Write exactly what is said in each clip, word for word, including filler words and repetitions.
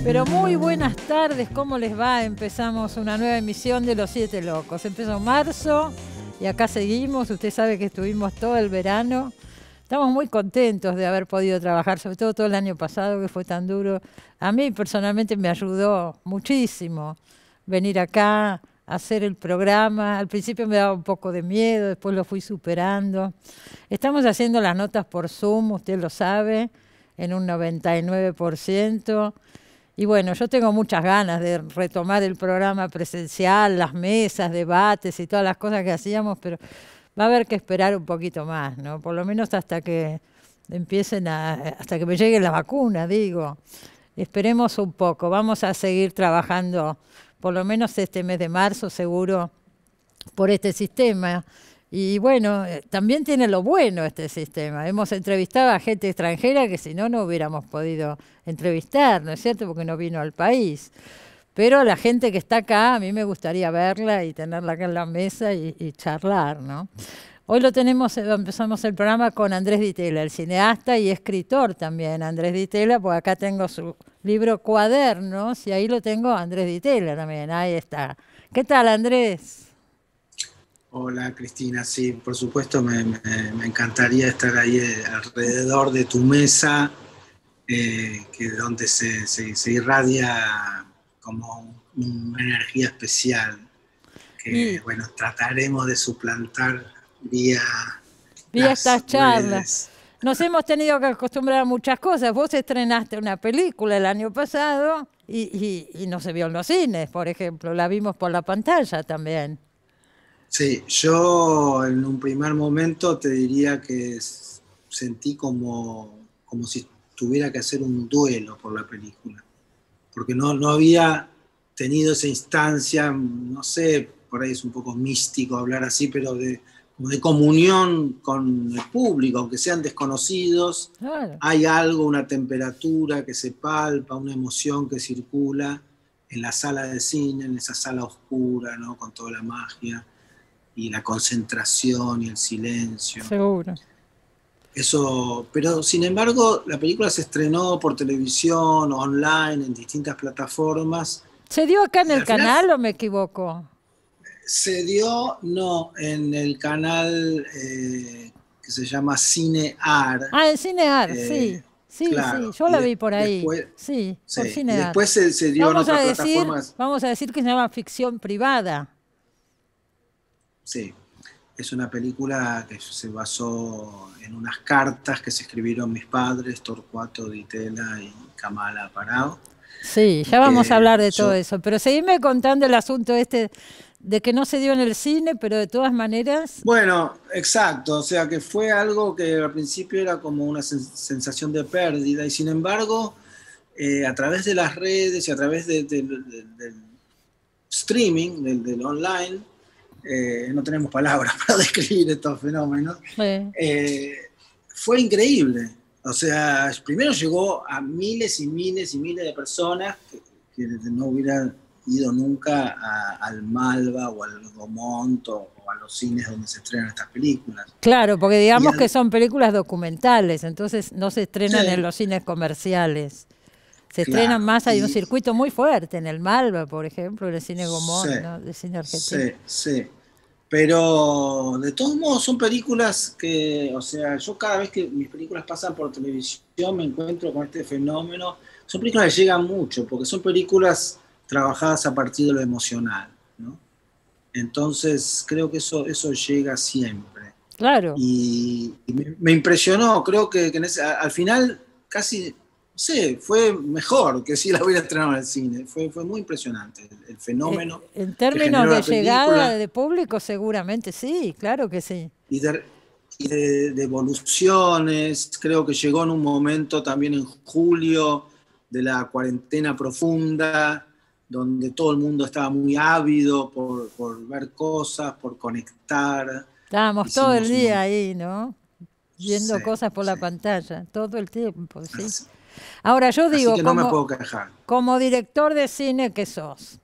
Pero muy buenas tardes, ¿cómo les va? Empezamos una nueva emisión de Los Siete Locos. Empezó marzo y acá seguimos. Usted sabe que estuvimos todo el verano. Estamos muy contentos de haber podido trabajar, sobre todo todo el año pasado, que fue tan duro. A mí personalmente me ayudó muchísimo venir acá a hacer el programa. Al principio me daba un poco de miedo, después lo fui superando. Estamos haciendo las notas por Zoom, usted lo sabe, en un noventa y nueve por ciento. Y bueno, yo tengo muchas ganas de retomar el programa presencial, las mesas, debates y todas las cosas que hacíamos, pero va a haber que esperar un poquito más, ¿no? Por lo menos hasta que empiecen a, hasta que me llegue la vacuna, digo. Esperemos un poco, vamos a seguir trabajando por lo menos este mes de marzo, seguro, por este sistema. Y bueno, eh, también tiene lo bueno este sistema. Hemos entrevistado a gente extranjera que si no, no hubiéramos podido entrevistar, ¿no es cierto? Porque no vino al país. Pero la gente que está acá, a mí me gustaría verla y tenerla acá en la mesa y, y charlar, ¿no? Hoy lo tenemos, empezamos el programa con Andrés Di Tella, el cineasta y escritor también. Andrés Di Tella, pues acá tengo su libro Cuadernos y ahí lo tengo Andrés Di Tella también, ahí está. ¿Qué tal, Andrés? Hola Cristina, sí, por supuesto me, me, me encantaría estar ahí alrededor de tu mesa, eh, que donde se, se, se irradia como una energía especial, que Y bueno, trataremos de suplantar vía vi las estas charlas. redes. Nos hemos tenido que acostumbrar a muchas cosas. Vos estrenaste una película el año pasado y, y, y no se vio en los cines, por ejemplo. La vimos por la pantalla también. Sí, yo en un primer momento te diría que sentí como, como si tuviera que hacer un duelo por la película, porque no, no había tenido esa instancia, no sé, por ahí es un poco místico hablar así, pero de, como de comunión con el público, aunque sean desconocidos, Claro. hay algo, una temperatura que se palpa, una emoción que circula en la sala de cine, en esa sala oscura, ¿no? Con toda la magia y la concentración y el silencio. Seguro. Eso, pero sin embargo, la película se estrenó por televisión, online, en distintas plataformas. ¿Se dio acá en Y el al final canal o me equivoco? se dio, no, en el canal eh, que se llama Cinear. Ah, en Cinear, Eh, sí. Sí, sí, claro, yo y la de- vi por ahí. después, Sí, por sí, y Cinear. después se, se dio en Vamos a otras decir, plataformas. vamos a decir que se llama ficción privada. Sí, es una película que se basó en unas cartas que se escribieron mis padres, Torcuato Di Tella y Kamala Parao. Sí, Y ya vamos a que hablar de todo yo, eso. Pero seguime contando el asunto este de que no se dio en el cine, pero de todas maneras. bueno, exacto, o sea que fue algo que al principio era como una sen- sensación de pérdida y sin embargo, eh, a través de las redes y a través de- de- de- del streaming, del, del online, eh, no tenemos palabras para describir estos fenómenos, eh, eh, fue increíble. O sea, primero llegó a miles y miles y miles de personas que, que no hubieran ido nunca a- al Malva o al Gaumont o, o a los cines donde se estrenan estas películas. claro, porque Y digamos que al- son películas documentales, entonces no se estrenan en sí, los cines comerciales. Se estrenan claro. más, hay un Y, circuito muy fuerte en el Malva, por ejemplo, en el cine sí, Gomón, ¿no? De cine argentino. sí, sí. Pero de todos modos son películas que, o sea, yo cada vez que mis películas pasan por televisión me encuentro con este fenómeno. Son películas que llegan mucho, porque son películas trabajadas a partir de lo emocional, ¿no? Entonces creo que eso, eso llega siempre. Claro. Y, y me, me impresionó, creo que, que en ese, al final casi, no sé, fue mejor que si la hubiera estrenado en el cine. Fue, fue muy impresionante el, el Eh, fenómeno en que términos generó de la llegada película de público, seguramente sí, claro que sí. y de, y de, de evoluciones. Creo que llegó en un momento también en julio de la cuarentena profunda, donde todo el mundo estaba muy ávido por, por ver cosas, por conectar. Estábamos todo el Hicimos un día montón. ahí, ¿no? Viendo Sí, cosas por la sí. pantalla, todo el tiempo, sí. Así, Ahora yo así digo, que no me como, puedo quejar. como director de cine que sos,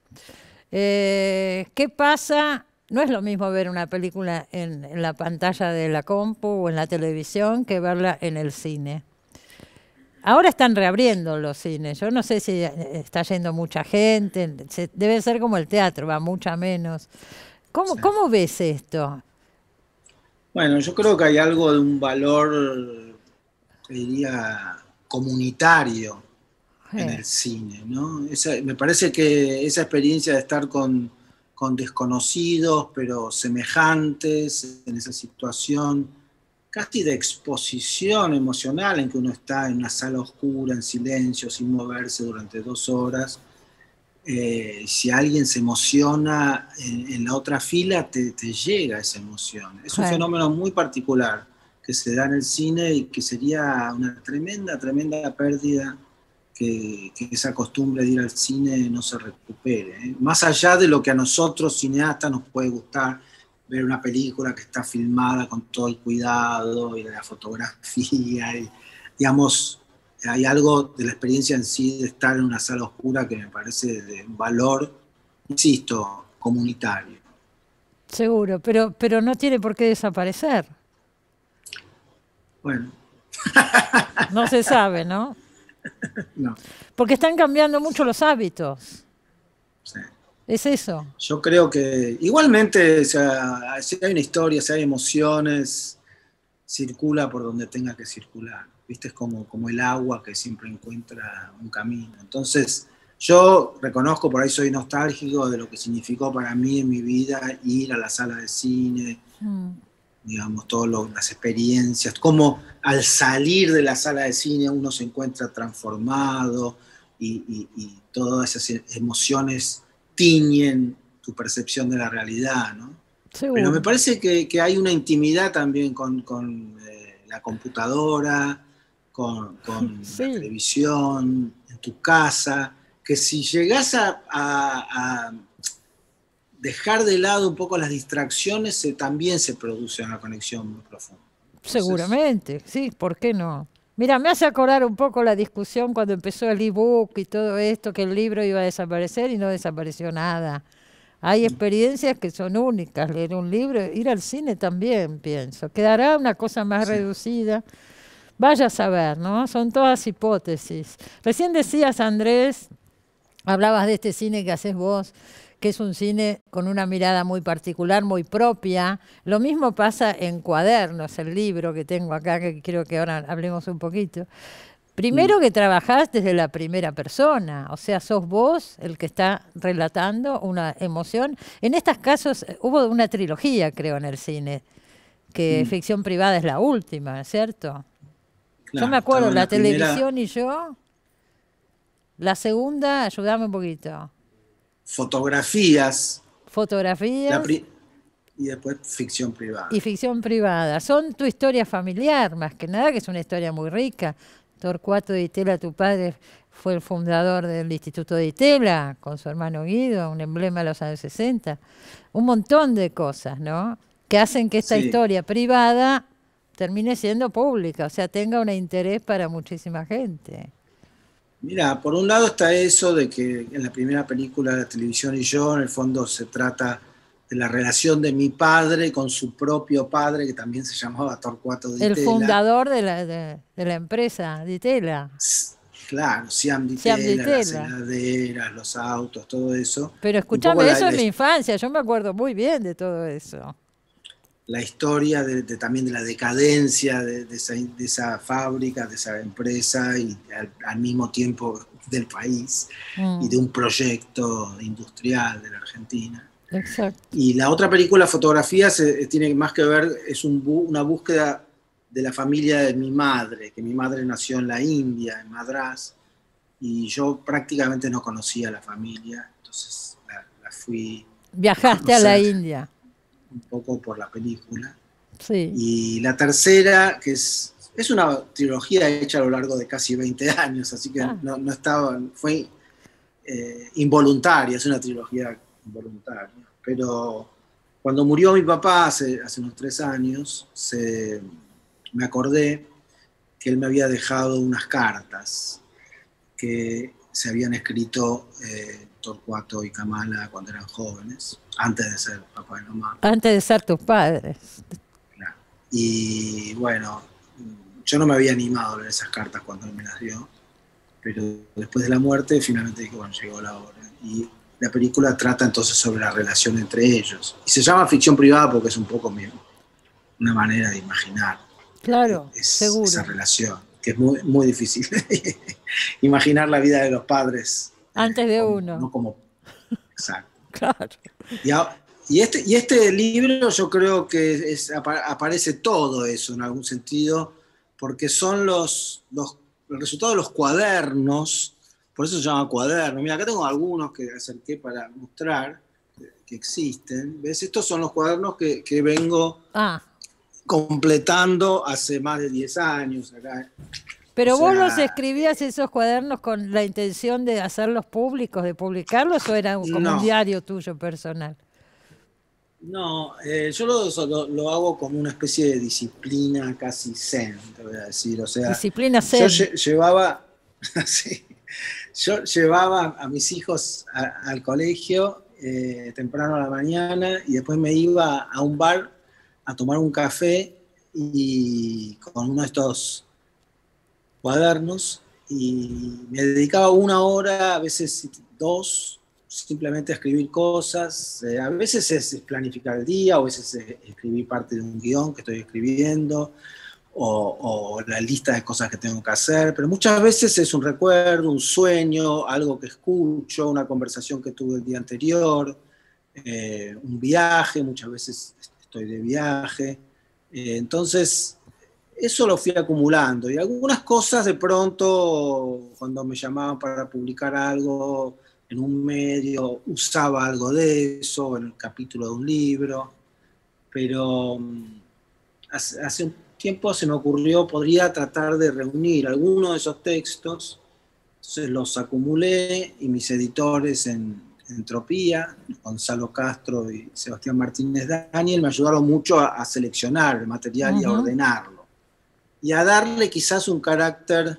eh, ¿qué pasa? No es lo mismo ver una película en, en la pantalla de la compu o en la televisión que verla en el cine. Ahora están reabriendo los cines. Yo no sé si está yendo mucha gente. Se, debe ser como el teatro, va mucha menos. ¿Cómo, Sí. cómo ves esto? Bueno, yo creo que hay algo de un valor, te diría, comunitario en Eh, el cine, ¿no? Esa, me parece que esa experiencia de estar con, con desconocidos, pero semejantes en esa situación, casi de exposición emocional en que uno está en una sala oscura, en silencio, sin moverse durante dos horas. Eh, si alguien se emociona en, en la otra fila, te, te llega esa emoción. Es un eh, fenómeno muy particular que se da en el cine y que sería una tremenda, tremenda pérdida que, que esa costumbre de ir al cine no se recupere, ¿eh? Más allá de lo que a nosotros cineastas nos puede gustar, ver una película que está filmada con todo el cuidado y la fotografía, y, digamos, hay algo de la experiencia en sí de estar en una sala oscura que me parece de un valor, insisto, comunitario. seguro, pero, pero no tiene por qué desaparecer. Bueno, No se sabe, ¿no? no, Porque están cambiando mucho los hábitos. sí. Es eso. Yo creo que igualmente, o sea, si hay una historia, si hay emociones, circula por donde tenga que circular. ¿Viste? Es como, como el agua que siempre encuentra un camino. Entonces, yo reconozco, por ahí soy nostálgico de lo que significó para mí en mi vida ir a la sala de cine, Mm, digamos, todas las experiencias, cómo al salir de la sala de cine uno se encuentra transformado y, y, y todas esas emociones tiñen tu percepción de la realidad, ¿no? Pero me seguro. parece que, que hay una intimidad también con, con eh, la computadora, con, con, la Sí. televisión, en tu casa, que si llegás a, a, a dejar de lado un poco las distracciones, se, también se produce una conexión muy profunda. Entonces, Seguramente, sí, ¿por qué no? Mira, me hace acordar un poco la discusión cuando empezó el ebook y todo esto, que el libro iba a desaparecer y no desapareció nada. Hay experiencias que son únicas, leer un libro, ir al cine también, pienso. Quedará una cosa más sí, reducida. Vaya a saber, ¿no? Son todas hipótesis. Recién decías, Andrés, hablabas de este cine que haces vos, que es un cine con una mirada muy particular, muy propia. Lo mismo pasa en Cuadernos, el libro que tengo acá, que creo que ahora hablemos un poquito. mm, Primero que trabajás desde la primera persona, o sea, sos vos el que está relatando una emoción. En estos casos eh, hubo una trilogía, creo, en el cine, que mm, Ficción Privada es la última, ¿cierto? Yo me claro, acuerdo, estaba en La la primera, Televisión y yo, la segunda, ayúdame un poquito, fotografías, la Fotografías pri- y después ficción y privada. Ficción Privada. Son tu historia familiar, más que nada, que es una historia muy rica. Torcuato Di Tella, tu padre, fue el fundador del Instituto Di Tella, con su hermano Guido, un emblema de los años sesenta. Un montón de cosas, ¿no? Que hacen que esta Sí, historia privada termine siendo pública, o sea, tenga un interés para muchísima gente. mira, por un lado está eso de que en la primera película de la televisión y yo, en el fondo se trata de la relación de mi padre con su propio padre, que también se llamaba Torcuato Di El Tella. fundador de la, de, de la empresa Di Tella, Claro, Siam Di Siam Di Tella, las Tella. heladeras, los autos, todo eso. Pero Y un poco escúchame, la, eso es la, mi infancia, yo me acuerdo muy bien de todo eso. la historia de, de, también de la decadencia de, de, esa, de, esa, fábrica, de esa empresa y al, al mismo tiempo del país y de Mm, un proyecto industrial de la Argentina. exacto. Y la otra película, Fotografías, eh, tiene más que ver, es un, una búsqueda de la familia de mi madre, que mi madre nació en la India, en Madrás, y yo prácticamente no conocía a la familia, entonces la, la fui a Viajaste a la conocer India, un poco por la película. sí. Y la tercera, que es, es una trilogía hecha a lo largo de casi veinte años, así que Ah, no, no estaba, fue eh, involuntaria, es una trilogía involuntaria. Pero cuando murió mi papá hace, hace unos tres años, se, me acordé que él me había dejado unas cartas que se habían escrito eh, Torcuato y Kamala cuando eran jóvenes, antes de ser papá y mamá. antes de ser tus padres. Claro. Y bueno, yo no me había animado a leer esas cartas cuando él me las dio, pero después de la muerte finalmente dije, bueno, llegó la hora. Y la película trata entonces sobre la relación entre ellos. Y se llama ficción privada porque es un poco mi, una manera de imaginar Claro, es, seguro. esa relación, que es muy, muy difícil. Imaginar la vida de los padres. Antes de como, uno. No como... Exacto. Claro. Y, a, y, este, y este libro yo creo que es, aparece todo eso en algún sentido, porque son los, los, el resultado de los cuadernos, por eso se llama cuaderno. Mira, acá tengo algunos que acerqué para mostrar que, que existen. ¿Ves? Estos son los cuadernos que, que vengo ah. completando hace más de diez años. Acá. ¿Pero o vos sea, los escribías esos cuadernos con la intención de hacerlos públicos, de publicarlos, o era como no, un diario tuyo personal? No, eh, yo lo, lo, lo hago como una especie de disciplina casi zen, te voy a decir. O sea, Disciplina yo zen. lle llevaba, sí, yo llevaba a mis hijos a, al colegio eh, temprano a la mañana y después me iba a un bar a tomar un café y con uno de estos cuadernos y me dedicaba una hora, a veces dos, simplemente a escribir cosas. Eh, a veces es planificar el día, o a veces es escribir parte de un guión que estoy escribiendo, o, o la lista de cosas que tengo que hacer, pero muchas veces es un recuerdo, un sueño, algo que escucho, una conversación que tuve el día anterior, eh, un viaje, muchas veces estoy de viaje. Eh, entonces, eso lo fui acumulando. Y algunas cosas de pronto, cuando me llamaban para publicar algo en un medio, usaba algo de eso, en el capítulo de un libro. Pero hace, hace un tiempo se me ocurrió, podría tratar de reunir algunos de esos textos. Entonces los acumulé y mis editores en Entropía, Gonzalo Castro y Sebastián Martínez Daniel, me ayudaron mucho a, a seleccionar el material uh-huh. y a ordenarlo. Y a darle quizás un carácter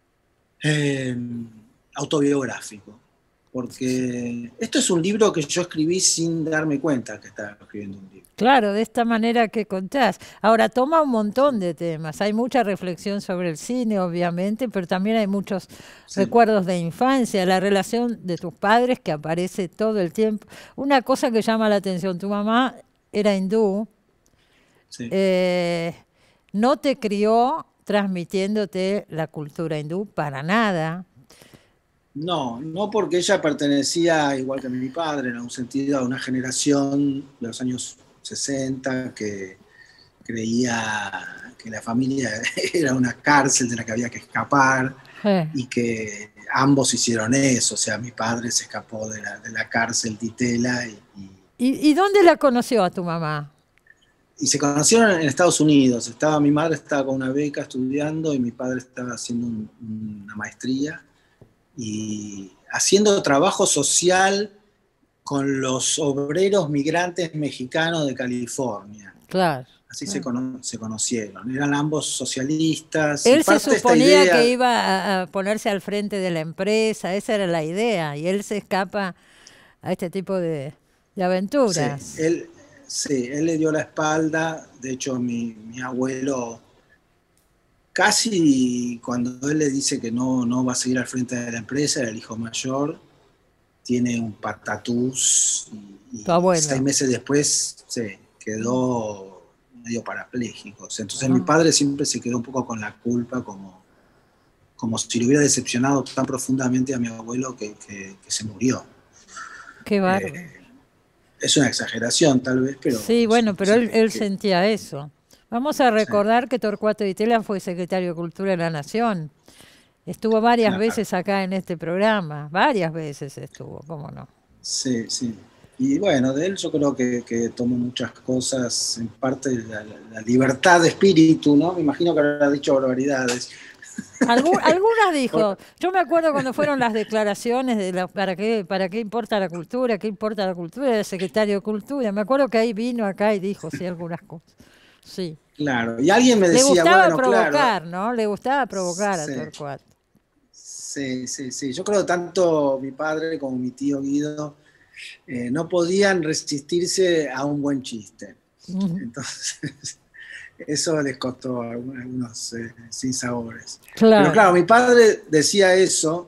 eh, autobiográfico. Porque esto es un libro que yo escribí sin darme cuenta que estaba escribiendo un libro. Claro, de esta manera que contás. Ahora, toma un montón de temas. Hay mucha reflexión sobre el cine, obviamente, pero también hay muchos sí. recuerdos de infancia, la relación de tus padres que aparece todo el tiempo. Una cosa que llama la atención, tu mamá era hindú, sí. eh, no te crió transmitiéndote la cultura hindú para nada. No, no porque ella pertenecía, igual que mi padre, en algún sentido, a una generación de los años sesenta que creía que la familia era una cárcel de la que había que escapar sí. y que ambos hicieron eso. O sea, mi padre se escapó de la, de la cárcel de Itela. Y, y, ¿Y, ¿Y dónde la conoció a tu mamá? Y se conocieron en Estados Unidos. Estaba, mi madre estaba con una beca estudiando y mi padre estaba haciendo un, una maestría y haciendo trabajo social con los obreros migrantes mexicanos de California. Claro. Así claro. Se, cono se conocieron. Eran ambos socialistas. Él se suponía idea... que iba a ponerse al frente de la empresa, esa era la idea, y él se escapa a este tipo de, de aventuras. Sí él, sí, él le dio la espalda. De hecho, mi, mi abuelo... Casi cuando él le dice que no, no va a seguir al frente de la empresa, era el hijo mayor, tiene un patatús y, y seis meses después se quedó medio parapléjico. O sea, entonces ah. mi padre siempre se quedó un poco con la culpa, como, como si le hubiera decepcionado tan profundamente a mi abuelo que, que, que se murió. Qué bárbaro. Eh, es una exageración tal vez, pero... Sí, bueno, pero él, él que, sentía eso. Vamos a recordar sí. que Torcuato Di Tella fue secretario de Cultura de la Nación. Estuvo varias claro. veces acá en este programa, varias veces estuvo, ¿cómo no? Sí, sí. Y bueno, de él yo creo que, que tomó muchas cosas, en parte la, la libertad de espíritu, ¿no? Me imagino que habrá dicho barbaridades. Algún, algunas dijo. Yo me acuerdo cuando fueron las declaraciones de la, para qué para qué importa la cultura, qué importa la cultura, el secretario de Cultura. Me acuerdo que ahí vino acá y dijo sí algunas cosas. Sí. Claro, y alguien me decía, le gustaba bueno, provocar, claro, ¿no? Le gustaba provocar sí, a Torcuato. Sí, sí, sí. Yo creo que tanto mi padre como mi tío Guido eh, no podían resistirse a un buen chiste. Uh-huh. Entonces, Eso les costó a algunos eh, sinsabores. Claro. Pero claro, mi padre decía eso.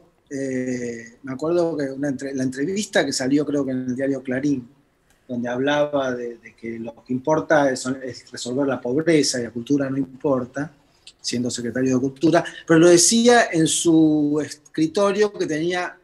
Eh, me acuerdo que una entre, la entrevista que salió creo que en el diario Clarín, donde hablaba de, de que lo que importa es, es resolver la pobreza y la cultura no importa, siendo secretario de Cultura, pero lo decía en su escritorio que tenía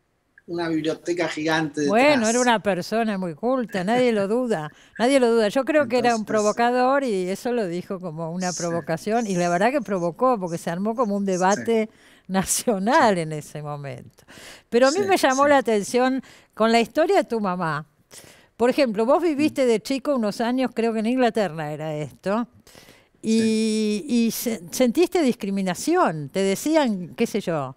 una biblioteca gigante detrás. Bueno, era una persona muy culta, nadie lo duda, nadie lo duda. Yo creo Entonces, que era un provocador y eso lo dijo como una sí, provocación y la verdad que provocó porque se armó como un debate sí, nacional sí, en ese momento. Pero a mí sí, me llamó sí. la atención con la historia de tu mamá. Por ejemplo, vos viviste de chico unos años, creo que en Inglaterra era esto, Sí. y, y se- sentiste discriminación, te decían, qué sé yo,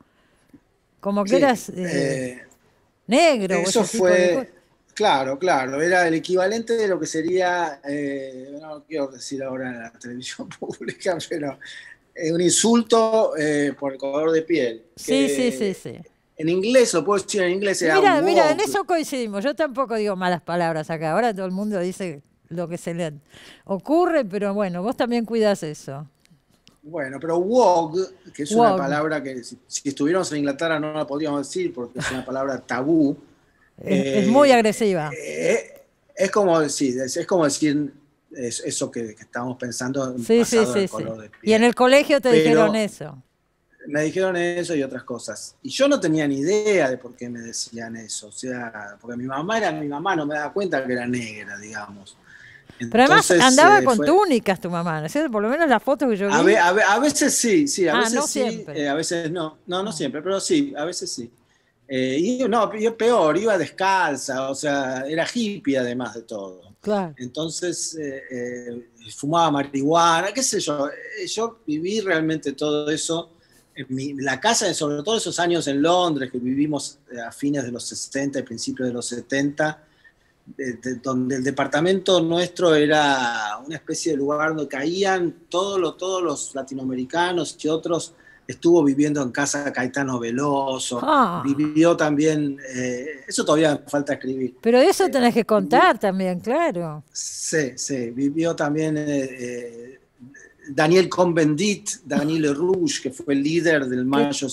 como que Sí, eras eh, eh, negro o eso ese tipo de cosas. fue, claro, claro, era el equivalente de lo que sería, eh, no lo quiero decir ahora en la televisión pública, pero eh, un insulto eh, por el color de piel. Sí, sí, sí, Que sí. en inglés, lo puedo decir en inglés, Y era mira, mira, en woke. eso coincidimos. Yo tampoco digo malas palabras acá. Ahora todo el mundo dice lo que se le ocurre, pero bueno, vos también cuidas eso. Bueno, pero woke, que es una Wow, palabra que si, si estuviéramos en Inglaterra no la podríamos decir porque es una palabra tabú. es, es muy Eh, agresiva. eh, es como decir, es, es como decir es- eso que, que estamos pensando Sí, sí, basado en sí, el sí. color de Y en piel. el colegio te dijeron Pero eso. me dijeron eso y otras cosas. Y yo no tenía ni idea de por qué me decían eso. O sea, porque mi mamá era mi mamá, no me daba cuenta que era negra, digamos. Pero además Entonces andaba eh, con fue, túnicas tu mamá, ¿no es cierto? Por lo menos las fotos que yo A, ve- vi. a ve- a veces sí, sí, a Ah, veces no sí, siempre. eh, a veces no. No, no No, siempre, pero sí, a veces sí. Eh, y no, yo peor, iba descalza, o sea, era hippie además de todo. claro. Entonces, eh, eh, fumaba marihuana, qué sé yo. Eh, Yo viví realmente todo eso. En mi- la casa, sobre todo esos años en Londres, que vivimos eh, a fines de los sesenta y principios de los setenta, de- de- donde el departamento nuestro era una especie de lugar donde caían todos los, todos los latinoamericanos y otros. Estuvo viviendo en casa Caetano Veloso, Ah, vivió también, eh, eso todavía me falta escribir. pero eso Eh, tenés que vivi- contar también, claro. sí, sí, vivió también eh, eh, Daniel Cohn-Bendit, Daniel Rouge, que fue el líder del ¿Qué, Mayo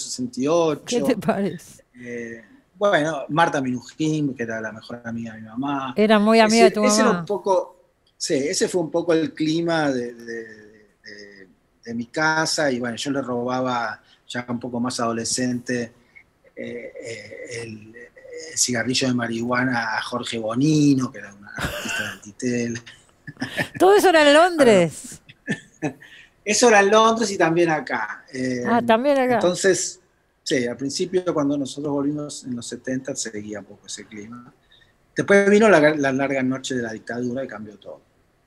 qué te sesenta y ocho. parece? Eh, bueno, Marta Minujín, que era la mejor amiga de mi mamá. Era muy amiga de Ese, tu ese era un mamá. poco, sí, ese fue un poco el clima de, de, de, de mi casa y bueno, yo le robaba ya un poco más adolescente eh, eh, el, el cigarrillo de marihuana a Jorge Bonino, que era un artista del Titel. Todo eso era en Londres. Eso era en Londres y también acá. Eh, Ah, también acá. entonces, sí, al principio cuando nosotros volvimos en los setenta seguía un poco ese clima. Después vino la, la larga noche de la dictadura y cambió todo.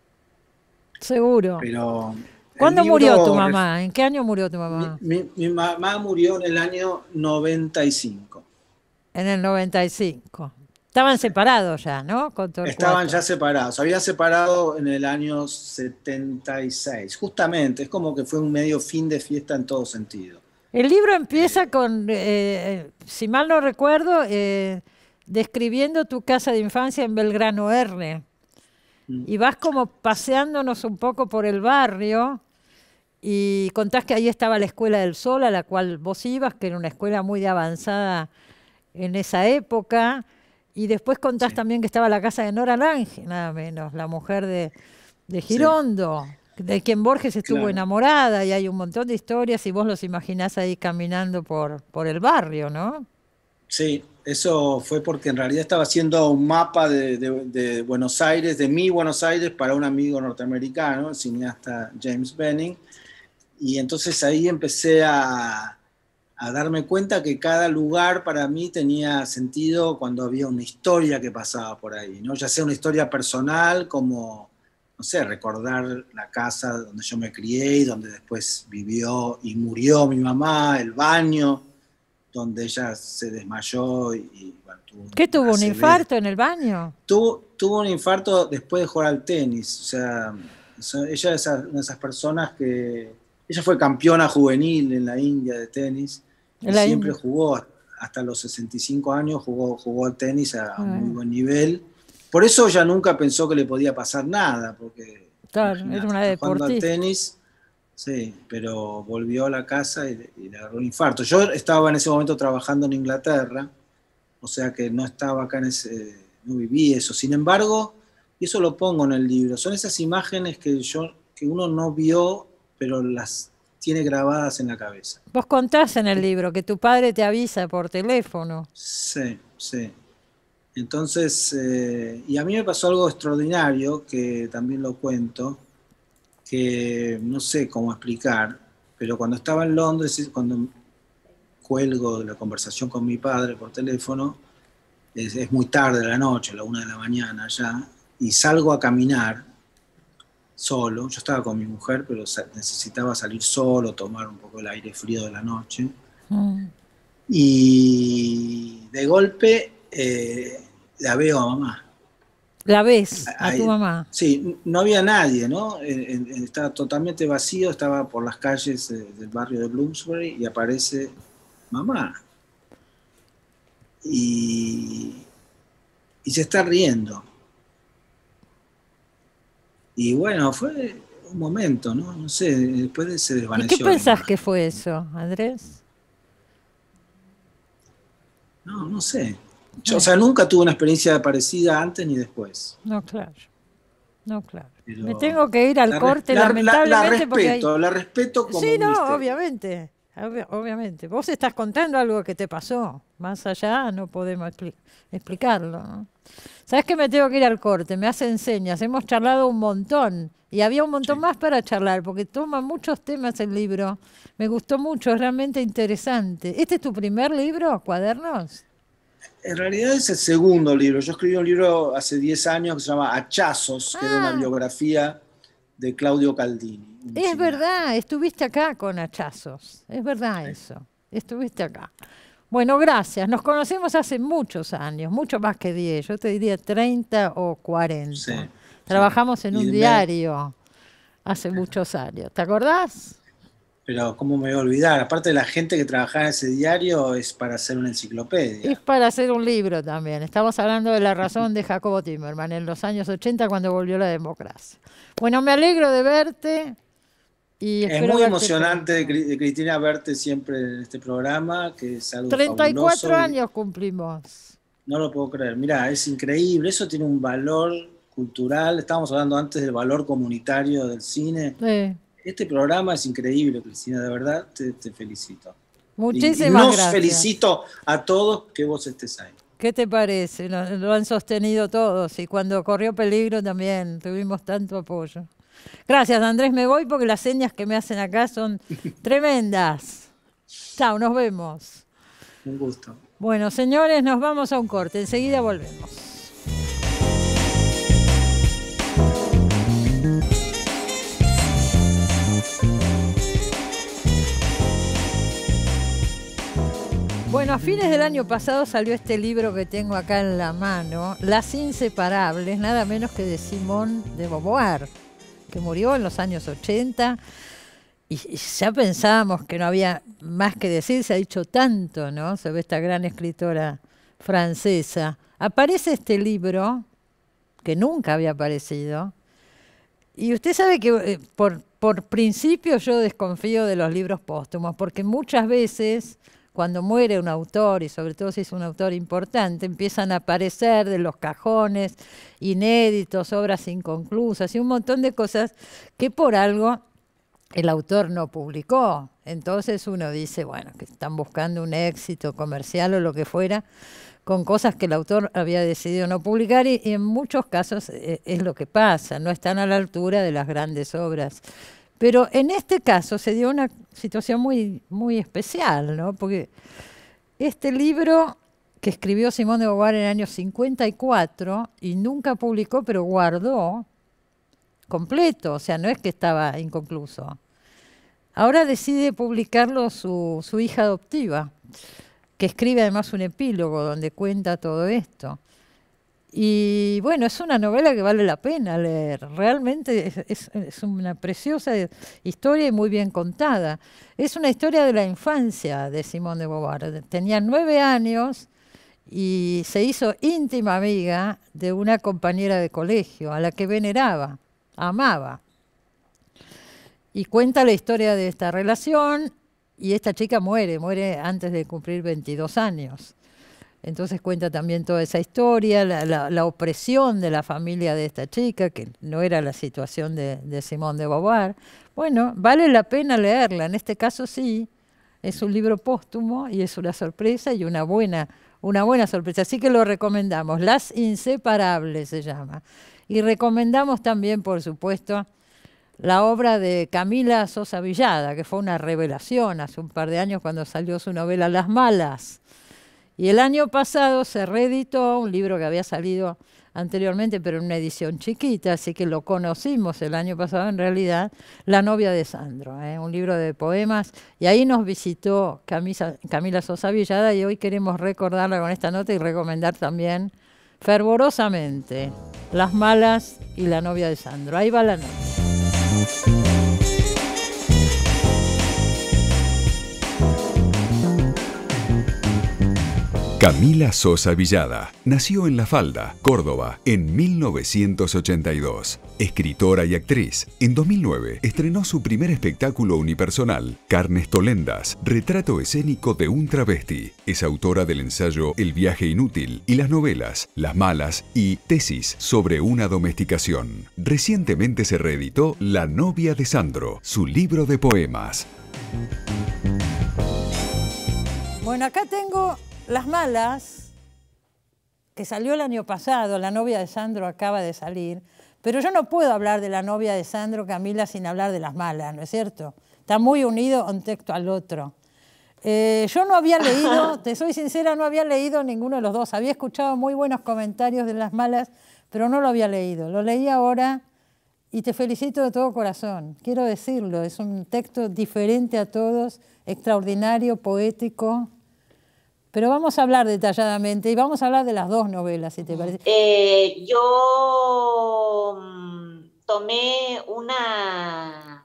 Seguro. Pero el ¿Cuándo murió tu libro, mamá? ¿En qué año murió tu mi, mamá? mi, mi mamá murió en el año noventa y cinco. En el noventa y cinco. Estaban Sí. separados ya, ¿no? Con Estaban Torcuato. ya separados, habían separado en el año setenta y seis, justamente, es como que fue un medio fin de fiesta en todo sentido. El libro empieza Eh, con, eh, si mal no recuerdo, eh, describiendo tu casa de infancia en Belgrano R. Y vas como paseándonos un poco por el barrio y contás que ahí estaba la Escuela del Sol a la cual vos ibas, que era una escuela muy avanzada en esa época. Y después contás sí, también que estaba la casa de Nora Lange, nada menos, la mujer de, de sí, Girondo, de quien Borges estuvo claro. enamorada, y hay un montón de historias y vos los imaginás ahí caminando por, por el barrio, ¿no? Sí, eso fue porque en realidad estaba haciendo un mapa de, de- de Buenos Aires, de mi Buenos Aires, para un amigo norteamericano, el cineasta James Benning, y entonces ahí empecé a, a darme cuenta que cada lugar para mí tenía sentido cuando había una historia que pasaba por ahí, ¿no? Ya sea una historia personal, como, no sé, recordar la casa donde yo me crié y donde después vivió y murió mi mamá, el baño donde ella se desmayó y, y, bueno, tuvo ¿Qué una tuvo, un A C V. infarto en el baño? Tuvo, tuvo un infarto después de jugar al tenis. O sea, so- ella es una de esas personas que... Ella fue campeona juvenil en la India de tenis y En la siempre India. jugó, hasta los sesenta y cinco años, jugó, jugó al tenis a, a un muy Ah, buen nivel. Por eso ella nunca pensó que le podía pasar nada, porque Claro, era Imagínate, una está jugando al deportista. tenis, sí, pero volvió a la casa y, y le agarró un infarto. Yo estaba en ese momento trabajando en Inglaterra, o sea que no estaba acá en ese, no viví eso. Sin embargo, y eso lo pongo en el libro, son esas imágenes que yo, que uno no vio, pero las tiene grabadas en la cabeza. Vos contás en el libro que tu padre te avisa por teléfono. Sí, sí. Entonces, eh, y a mí me pasó algo extraordinario, que también lo cuento, que no sé cómo explicar, pero cuando estaba en Londres, cuando cuelgo de la conversación con mi padre por teléfono, es, es muy tarde de la noche, a la una de la mañana ya, y salgo a caminar solo. Yo estaba con mi mujer, pero necesitaba salir solo, tomar un poco el aire frío de la noche. Mm. Y de golpe eh, la veo a mamá. La ves, a Ahí, tu mamá. sí, no había nadie, ¿no? Eh, eh, estaba totalmente vacío, estaba por las calles eh, del barrio de Bloomsbury y aparece mamá. Y, y se está riendo. Y bueno, fue un momento, ¿no? No sé, después se ¿Y desvaneció. qué la pensás imagen. que fue eso, Andrés? No, no sé. Yo, o sea, nunca tuve una experiencia parecida antes ni después. No, claro. No, claro. Pero Me tengo que ir al la, corte, la, la, la lamentablemente, porque hay... respeto, la respeto como Sí, un no, misterio. obviamente. obvi- obviamente. Vos estás contando algo que te pasó. Más allá no podemos expli- explicarlo, ¿no? ¿Sabes que me tengo que ir al corte? Me hacen señas. Hemos charlado un montón. Y había un montón Sí. más para charlar, porque toma muchos temas el libro. Me gustó mucho, es realmente interesante. ¿Este es tu primer libro, Cuadernos? En realidad es el segundo libro. Yo escribí un libro hace diez años que se llama Hachazos, que era una Ah, biografía de Claudio Caldini. Un es cineasta. verdad, estuviste acá con Hachazos. Es verdad eso. Estuviste acá. Bueno, gracias. Nos conocemos hace muchos años, mucho más que diez. Yo te diría treinta o cuarenta. Sí, Trabajamos sí. en Y un me- diario hace muchos años. ¿Te acordás? Pero ¿cómo me voy a olvidar? Aparte de la gente que trabajaba en ese diario, es para hacer una enciclopedia. Es para hacer un libro también. Estamos hablando de La razón de Jacobo Timerman en los años ochenta cuando volvió la democracia. Bueno, me alegro de verte y Es espero muy verte emocionante, pronto. Cri- Cristina, verte siempre en este programa, que es algo treinta y cuatro fabuloso. y años cumplimos. No lo puedo creer. Mirá, es increíble. Eso tiene un valor cultural. Estábamos hablando antes del valor comunitario del cine. Sí. Este programa es increíble, Cristina, de verdad te, te felicito. Y, y Muchísimas nos gracias. felicito a todos que vos estés ahí. ¿Qué te parece? Lo, lo han sostenido todos y cuando corrió peligro también tuvimos tanto apoyo. Gracias, Andrés. Me voy porque las señas que me hacen acá son tremendas. Chao, nos vemos. Un gusto. Bueno, señores, nos vamos a un corte. Enseguida volvemos. Bueno, a fines del año pasado salió este libro que tengo acá en la mano, Las Inseparables, nada menos que de Simone de Beauvoir, que murió en los años ochenta. Y y ya pensábamos que no había más que decir, se ha dicho tanto, ¿no? Sobre esta gran escritora francesa. Aparece este libro, que nunca había aparecido, y usted sabe que eh, por, por principio yo desconfío de los libros póstumos, porque muchas veces cuando muere un autor, y sobre todo si es un autor importante, empiezan a aparecer de los cajones inéditos, obras inconclusas y un montón de cosas que por algo el autor no publicó. Entonces uno dice, bueno, que están buscando un éxito comercial o lo que fuera, con cosas que el autor había decidido no publicar y, y en muchos casos eh, es lo que pasa, no están a la altura de las grandes obras. Pero en este caso se dio una situación muy, muy especial, ¿no? Porque este libro que escribió Simone de Beauvoir en el año cincuenta y cuatro y nunca publicó, pero guardó completo, o sea, no es que estaba inconcluso. Ahora decide publicarlo su, su hija adoptiva, que escribe además un epílogo donde cuenta todo esto. Y bueno, es una novela que vale la pena leer. Realmente es, es, es una preciosa historia y muy bien contada. Es una historia de la infancia de Simone de Beauvoir. Tenía nueve años y se hizo íntima amiga de una compañera de colegio a la que veneraba. amaba. Y cuenta la historia de esta relación, y esta chica muere, muere antes de cumplir veintidós años. Entonces cuenta también toda esa historia, la, la, la opresión de la familia de esta chica, que no era la situación de, de Simone de Beauvoir. Bueno, vale la pena leerla, en este caso sí, es un libro póstumo y es una sorpresa y una buena, una buena sorpresa. Así que lo recomendamos, Las Inseparables se llama. Y recomendamos también, por supuesto, la obra de Camila Sosa Villada, que fue una revelación hace un par de años cuando salió su novela Las Malas. Y el año pasado se reeditó un libro que había salido anteriormente, pero en una edición chiquita, así que lo conocimos el año pasado en realidad, La novia de Sandro, ¿eh? Un libro de poemas. Y ahí nos visitó Camisa, Camila Sosa Villada y hoy queremos recordarla con esta nota y recomendar también fervorosamente Las Malas y La novia de Sandro. Ahí va la nota. Camila Sosa Villada nació en La Falda, Córdoba, en mil novecientos ochenta y dos. Escritora y actriz, en dos mil nueve estrenó su primer espectáculo unipersonal, Carnes Tolendas, retrato escénico de un travesti. Es autora del ensayo El viaje inútil y las novelas Las Malas y Tesis sobre una domesticación. Recientemente se reeditó La novia de Sandro, su libro de poemas. Bueno, acá tengo Las Malas, que salió el año pasado. La novia de Sandro acaba de salir, pero yo no puedo hablar de La novia de Sandro, Camila, sin hablar de Las Malas, ¿no es cierto? Está muy unido un texto al otro. Eh, yo no había leído, te soy sincera, no había leído ninguno de los dos. Había escuchado muy buenos comentarios de Las Malas, pero no lo había leído. Lo leí ahora y te felicito de todo corazón. Quiero decirlo, es un texto diferente a todos, extraordinario, poético. Pero vamos a hablar detalladamente y vamos a hablar de las dos novelas, si te parece. Eh, yo mm, tomé una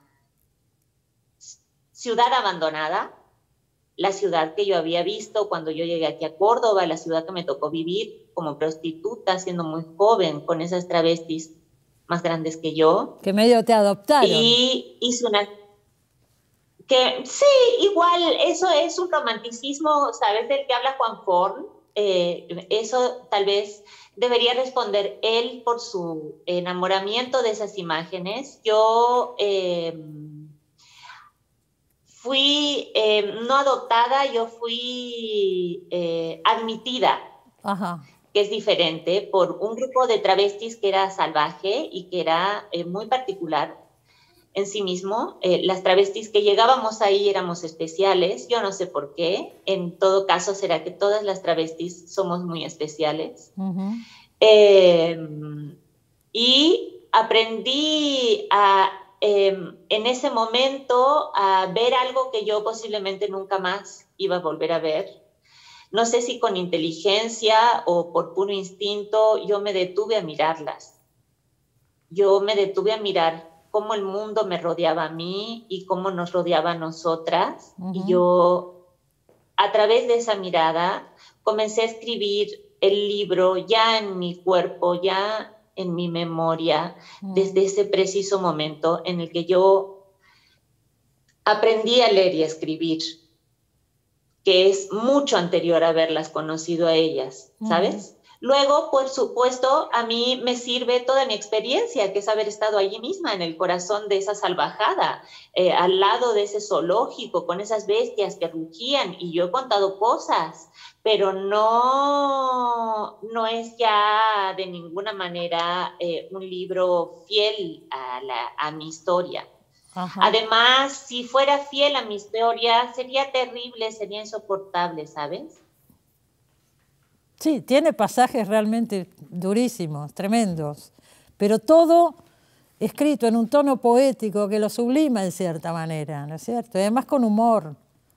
ciudad abandonada, la ciudad que yo había visto cuando yo llegué aquí a Córdoba, la ciudad que me tocó vivir como prostituta, siendo muy joven, con esas travestis más grandes que yo. Que medio te adoptaron. Y hice una... Que sí, igual, eso es un romanticismo, ¿sabes? Del que habla Juan Forn. Eh, eso tal vez debería responder él por su enamoramiento de esas imágenes. Yo eh, fui eh, no adoptada, yo fui eh, admitida. Ajá. Que es diferente, por un grupo de travestis que era salvaje y que era eh, muy particular en sí mismo. Eh, las travestis que llegábamos ahí éramos especiales, yo no sé por qué, en todo caso será que todas las travestis somos muy especiales. Uh-huh. eh, y aprendí a, eh, en ese momento a ver algo que yo posiblemente nunca más iba a volver a ver. No sé si con inteligencia o por puro instinto, yo me detuve a mirarlas. Yo me detuve a mirar cómo el mundo me rodeaba a mí y cómo nos rodeaba a nosotras. Uh-huh. Y yo, a través de esa mirada, comencé a escribir el libro ya en mi cuerpo, ya en mi memoria, uh-huh. desde ese preciso momento en el que yo aprendí a leer y a escribir, que es mucho anterior a haberlas conocido a ellas, ¿sabes? Uh-huh. Luego, por supuesto, a mí me sirve toda mi experiencia, que es haber estado allí misma, en el corazón de esa salvajada, eh, al lado de ese zoológico, con esas bestias que rugían, y yo he contado cosas, pero no, no es ya de ninguna manera eh, un libro fiel a, la, a mi historia. Ajá. Además, si fuera fiel a mi historia, sería terrible, sería insoportable, ¿sabes? Sí, tiene pasajes realmente durísimos, tremendos, pero todo escrito en un tono poético que lo sublima en cierta manera, ¿no es cierto? Y además con humor.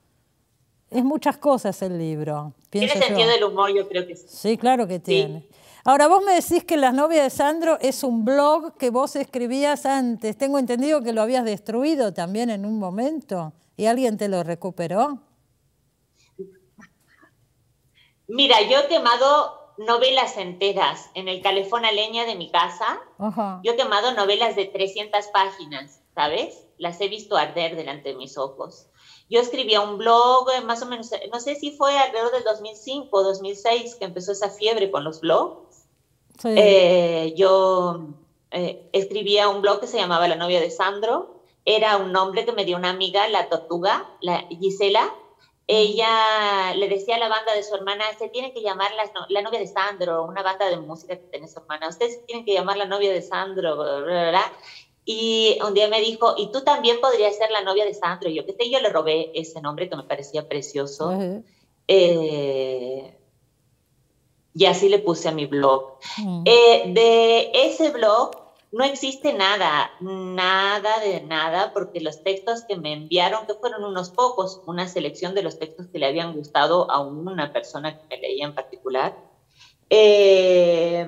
Es muchas cosas el libro. Tiene sentido del humor, yo creo que sí. Sí, claro que tiene. Sí. Ahora, vos me decís que La novia de Sandro es un blog que vos escribías antes. Tengo entendido que lo habías destruido también en un momento y alguien te lo recuperó. Mira, yo he quemado novelas enteras en el calefón a leña de mi casa. Uh-huh. Yo he quemado novelas de trescientas páginas, ¿sabes? Las he visto arder delante de mis ojos. Yo escribía un blog, más o menos, no sé si fue alrededor del dos mil cinco o dos mil seis que empezó esa fiebre con los blogs. Sí. Eh, yo eh, escribía un blog que se llamaba La novia de Sandro. Era un nombre que me dio una amiga, la tortuga, la Gisela. Ella le decía a la banda de su hermana, se tiene que llamar la, la novia de Sandro, una banda de música que tiene su hermana. Ustedes tienen que llamar la novia de Sandro, bla, bla, bla. Y un día me dijo, y tú también podrías ser la novia de Sandro. Y yo, ¿qué sé? Yo le robé ese nombre que me parecía precioso. Uh-huh. eh, y así le puse a mi blog. Uh-huh. eh, de ese blog no existe nada, nada de nada, porque los textos que me enviaron, que fueron unos pocos, una selección de los textos que le habían gustado a una persona que me leía en particular, eh,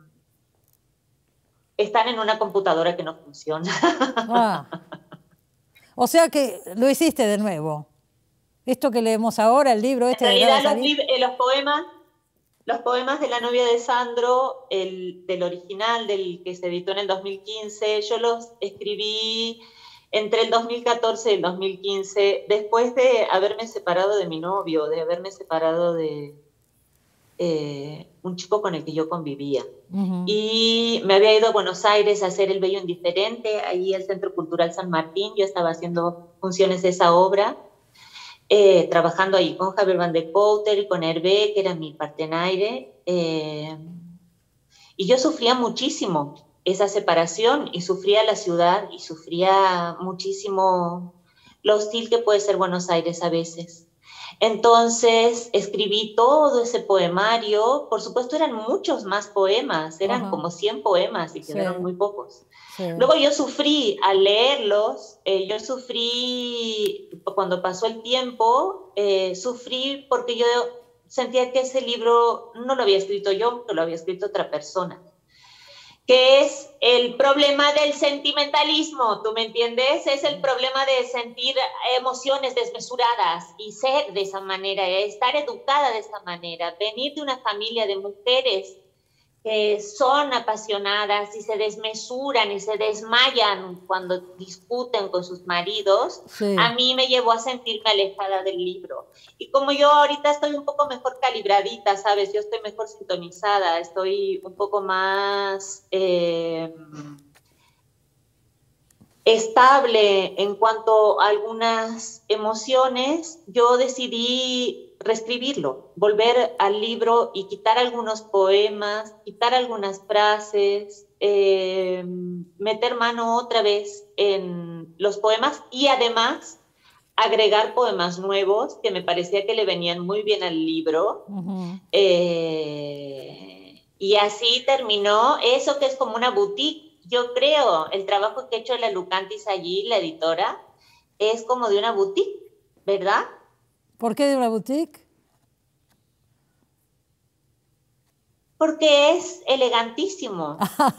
están en una computadora que no funciona. Ah. O sea que lo hiciste de nuevo. Esto que leemos ahora, el libro este... En realidad de los, lib- eh, los poemas... Los poemas de La novia de Sandro, el, del original, del que se editó en el dos mil quince, yo los escribí entre el dos mil catorce y el dos mil quince, después de haberme separado de mi novio, de haberme separado de eh, un chico con el que yo convivía. Uh-huh. Y me había ido a Buenos Aires a hacer El Bello Indiferente, ahí el Centro Cultural San Martín. Yo estaba haciendo funciones de esa obra. Eh, trabajando ahí con Javier Van de Couter y con Hervé, que era mi partenaire, eh, y yo sufría muchísimo esa separación, y sufría la ciudad, y sufría muchísimo lo hostil que puede ser Buenos Aires a veces. Entonces escribí todo ese poemario. Por supuesto eran muchos más poemas, eran uh-huh. como cien poemas y quedaron sí. muy pocos. Sí. Luego yo sufrí al leerlos, eh, yo sufrí cuando pasó el tiempo, eh, sufrí porque yo sentía que ese libro no lo había escrito yo, que lo había escrito otra persona. Que es el problema del sentimentalismo, ¿tú me entiendes? Es el problema de sentir emociones desmesuradas y ser de esa manera, estar educada de esa manera, venir de una familia de mujeres que son apasionadas y se desmesuran y se desmayan cuando discuten con sus maridos, sí. A mí me llevó a sentirme alejada del libro. Y como yo ahorita estoy un poco mejor calibradita, ¿sabes? Yo estoy mejor sintonizada, estoy un poco más eh, estable en cuanto a algunas emociones, yo decidí reescribirlo, volver al libro y quitar algunos poemas, quitar algunas frases, eh, meter mano otra vez en los poemas y además agregar poemas nuevos que me parecía que le venían muy bien al libro. Uh-huh. eh, y así terminó eso que es como una boutique. Yo creo, el trabajo que ha hecho la Lucantis allí, la editora, es como de una boutique, ¿verdad? ¿Por qué de una boutique? Porque es elegantísimo.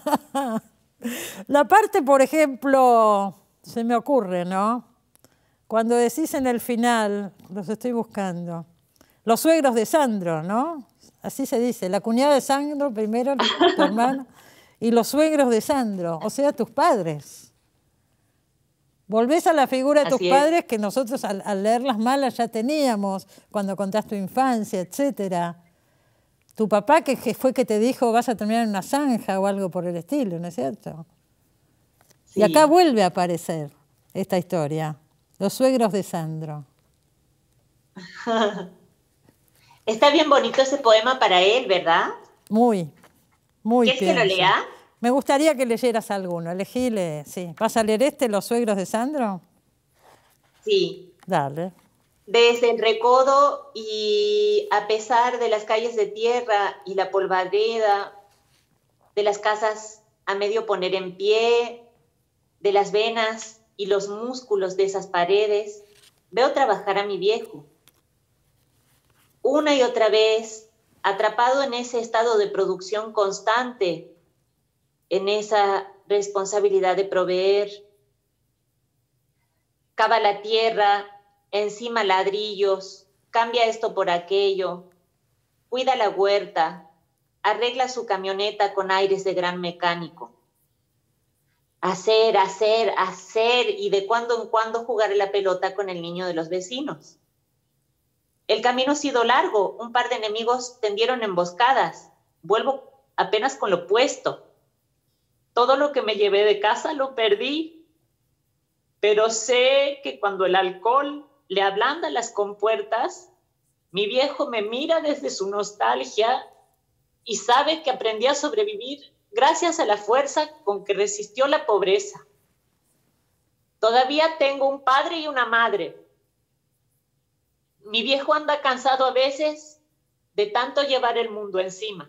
La parte, por ejemplo, se me ocurre, ¿no? Cuando decís en el final, los estoy buscando, los suegros de Sandro, ¿no? Así se dice, la cuñada de Sandro primero, tu hermano, y los suegros de Sandro, o sea, tus padres. Volvés a la figura de tus Así padres es. Que nosotros al, al leer las malas ya teníamos, cuando contás tu infancia, etcétera. Tu papá que, que fue que te dijo vas a terminar en una zanja o algo por el estilo, ¿no es cierto? Sí. Y acá vuelve a aparecer esta historia, los suegros de Sandro. Está bien bonito ese poema para él, ¿verdad? Muy, muy. ¿Quieres que lo lea? Me gustaría que leyeras alguno. Elegíle, sí. ¿Vas a leer este, Los suegros de Sandro? Sí. Dale. Desde el recodo y a pesar de las calles de tierra y la polvareda, de las casas a medio poner en pie, de las venas y los músculos de esas paredes, veo trabajar a mi viejo. Una y otra vez, atrapado en ese estado de producción constante, en esa responsabilidad de proveer. Cava la tierra, encima ladrillos, cambia esto por aquello, cuida la huerta, arregla su camioneta con aires de gran mecánico. Hacer, hacer, hacer y de cuando en cuando jugar a la pelota con el niño de los vecinos. El camino ha sido largo, un par de enemigos tendieron emboscadas. Vuelvo apenas con lo puesto. Todo lo que me llevé de casa lo perdí, pero sé que cuando el alcohol le ablanda las compuertas, mi viejo me mira desde su nostalgia y sabe que aprendí a sobrevivir gracias a la fuerza con que resistió la pobreza. Todavía tengo un padre y una madre. Mi viejo anda cansado a veces de tanto llevar el mundo encima.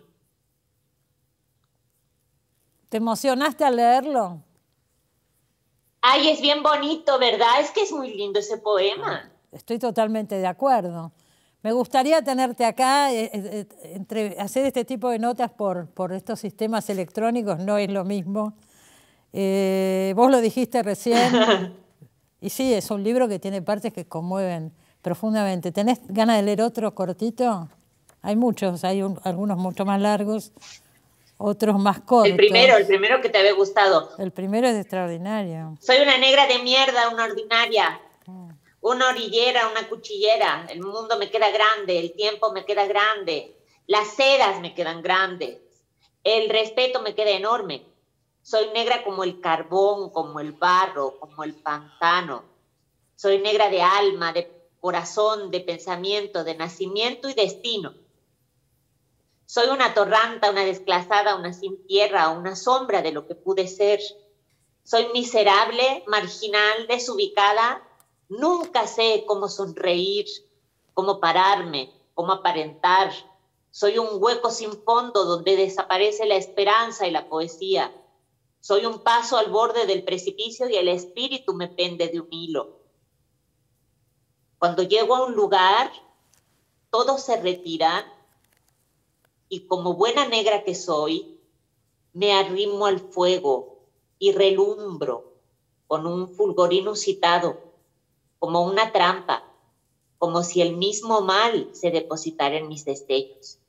¿Te emocionaste al leerlo? Ay, es bien bonito, ¿verdad? Es que es muy lindo ese poema. Estoy totalmente de acuerdo. Me gustaría tenerte acá, eh, eh, entre, hacer este tipo de notas por, por estos sistemas electrónicos no es lo mismo. Eh, vos lo dijiste recién, y sí, es un libro que tiene partes que conmueven profundamente. ¿Tenés ganas de leer otro cortito? Hay muchos, hay un, algunos mucho más largos, otros más cortos. El primero, el primero que te había gustado. El primero es extraordinario. Soy una negra de mierda, una ordinaria. Una orillera, una cuchillera, el mundo me queda grande, el tiempo me queda grande, las sedas me quedan grandes, el respeto me queda enorme. Soy negra como el carbón, como el barro, como el pantano. Soy negra de alma, de corazón, de pensamiento, de nacimiento y destino. Soy una torranta, una desclasada, una sin tierra, una sombra de lo que pude ser. Soy miserable, marginal, desubicada. Nunca sé cómo sonreír, cómo pararme, cómo aparentar. Soy un hueco sin fondo donde desaparece la esperanza y la poesía. Soy un paso al borde del precipicio y el espíritu me pende de un hilo. Cuando llego a un lugar, todos se retiran y como buena negra que soy, me arrimo al fuego y relumbro con un fulgor inusitado, como una trampa, como si el mismo mal se depositara en mis destellos.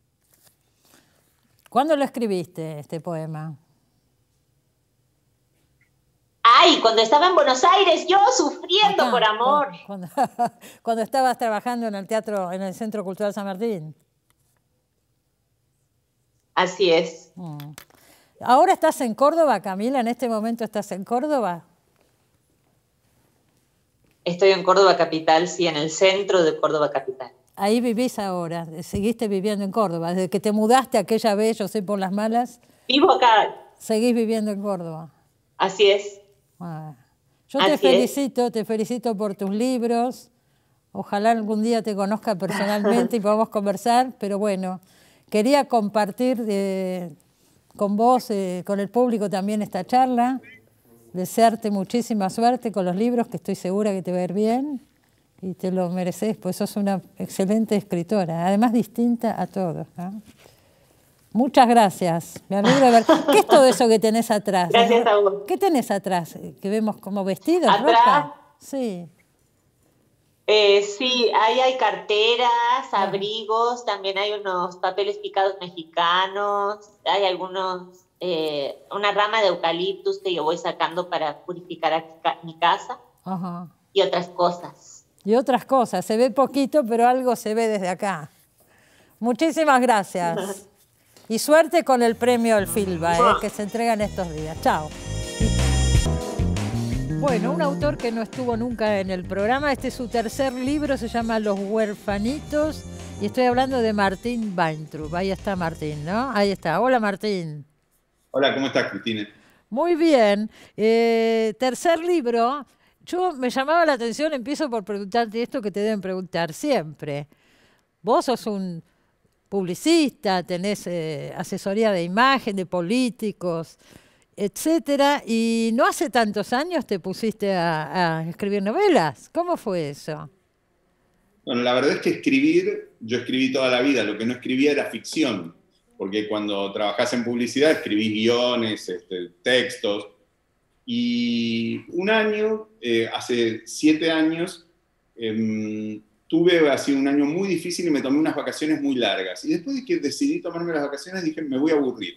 ¿Cuándo lo escribiste, este poema? ¡Ay! Cuando estaba en Buenos Aires, yo sufriendo Acá, por amor. Cuando, cuando estabas trabajando en el teatro, en el Centro Cultural San Martín. Así es. Mm. ¿Ahora estás en Córdoba, Camila? ¿En este momento estás en Córdoba? Estoy en Córdoba Capital, sí, en el centro de Córdoba Capital. Ahí vivís ahora, seguiste viviendo en Córdoba. Desde que te mudaste aquella vez, yo sé por las malas. Vivo acá. Seguís viviendo en Córdoba. Así es. Ah. Yo Así te felicito, es. te felicito por tus libros. Ojalá algún día te conozca personalmente y podamos conversar, pero bueno, quería compartir eh, con vos, eh, con el público también esta charla. Desearte muchísima suerte con los libros, que estoy segura que te va a ir bien y te lo mereces, pues sos una excelente escritora, además distinta a todos, ¿no? Muchas gracias, me alegro de ver. ¿Qué es todo eso que tenés atrás? Gracias a vos. ¿Qué tenés atrás? ¿Que vemos como vestidos, ¿Atrás? ropa? Sí. Eh, sí, ahí hay carteras, abrigos, también hay unos papeles picados mexicanos, hay algunos... Eh, una rama de eucaliptus que yo voy sacando para purificar aquí, mi casa. Ajá. Y otras cosas. Y otras cosas, se ve poquito, pero algo se ve desde acá. Muchísimas gracias. Y suerte con el premio El Filba, eh, que se entrega en estos días. Chao. Bueno, un autor que no estuvo nunca en el programa, este es su tercer libro, se llama Los Huerfanitos, y estoy hablando de Martín Weintraub. Ahí está Martín, ¿no? Ahí está. Hola, Martín. Hola, ¿cómo estás, Cristina? Muy bien. Eh, tercer libro. Yo me llamaba la atención, empiezo por preguntarte esto que te deben preguntar siempre. Vos sos un publicista, tenés eh, asesoría de imagen, de políticos, etcétera, y no hace tantos años te pusiste a, a escribir novelas. ¿Cómo fue eso? Bueno, la verdad es que escribir, yo escribí toda la vida, lo que no escribía era ficción. Porque cuando trabajás en publicidad escribís guiones, este, textos, y un año, eh, hace siete años, eh, tuve así un año muy difícil y me tomé unas vacaciones muy largas. Y después de que decidí tomarme las vacaciones, dije, me voy a aburrir.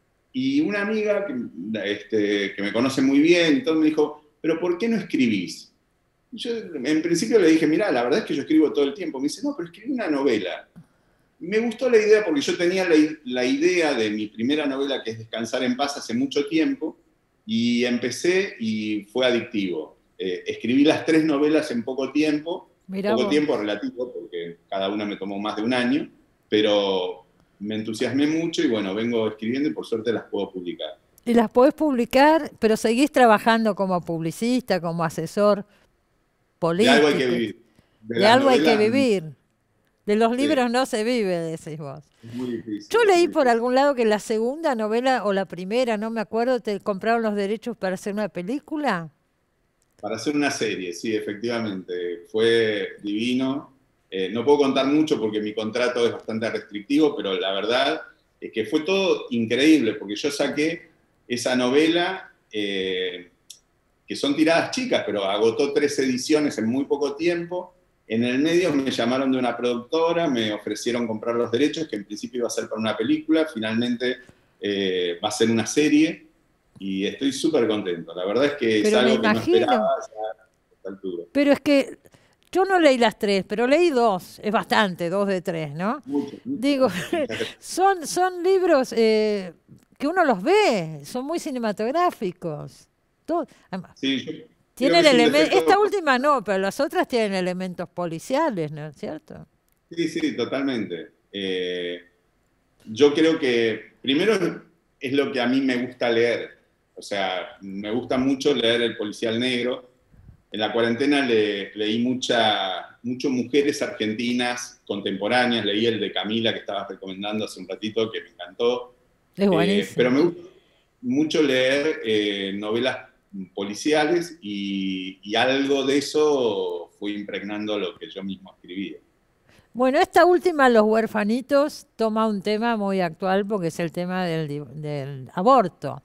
Y una amiga que, este, que me conoce muy bien, y todo, me dijo, ¿pero por qué no escribís? Y yo en principio le dije, mirá, la verdad es que yo escribo todo el tiempo. Me dice, no, pero escribí una novela. Me gustó la idea porque yo tenía la, la idea de mi primera novela, que es Descansar en Paz, hace mucho tiempo, y empecé y fue adictivo. Eh, escribí las tres novelas en poco tiempo, Mirá poco vos. tiempo relativo, porque cada una me tomó más de un año, pero me entusiasmé mucho y bueno, vengo escribiendo y por suerte las puedo publicar. Y las podés publicar, pero seguís trabajando como publicista, como asesor De político. algo hay que vivir. De, las algo hay que novelas, vivir. De los sí, libros no se vive, decís vos. es muy difícil. Yo es leí muy por difícil. algún lado que la segunda novela, o la primera, no me acuerdo, te compraron los derechos para hacer una película. Para hacer una serie, sí, efectivamente. Fue divino. Eh, no puedo contar mucho porque mi contrato es bastante restrictivo, pero la verdad es que fue todo increíble, porque yo saqué esa novela, eh, que son tiradas chicas, pero agotó tres ediciones en muy poco tiempo. En el medio me llamaron de una productora, me ofrecieron comprar los derechos, que en principio iba a ser para una película, finalmente eh, va a ser una serie, y estoy súper contento. La verdad es que es Pero me algo que no imagino. esperaba ya a esta altura. Pero es que yo no leí las tres, pero leí dos. Es bastante, dos de tres, ¿no? Mucho, mucho. Digo, son, son libros eh, que uno los ve, son muy cinematográficos. Todo, además, Sí, yo creo tienen que es un elementos, defecto- esta última no, pero las otras tienen elementos policiales, ¿no es cierto? Sí, sí, totalmente. Eh, yo creo que primero es lo que a mí me gusta leer. O sea, me gusta mucho leer El policial negro. En la cuarentena le, leí mucha, mucho mujeres argentinas contemporáneas. Leí el de Camila que estabas recomendando hace un ratito, que me encantó. Es Eh, buenísimo. pero me gusta mucho leer eh, novelas policiales y, y algo de eso fui impregnando lo que yo mismo escribía. Bueno, esta última, Los huerfanitos, toma un tema muy actual porque es el tema del, di- del aborto.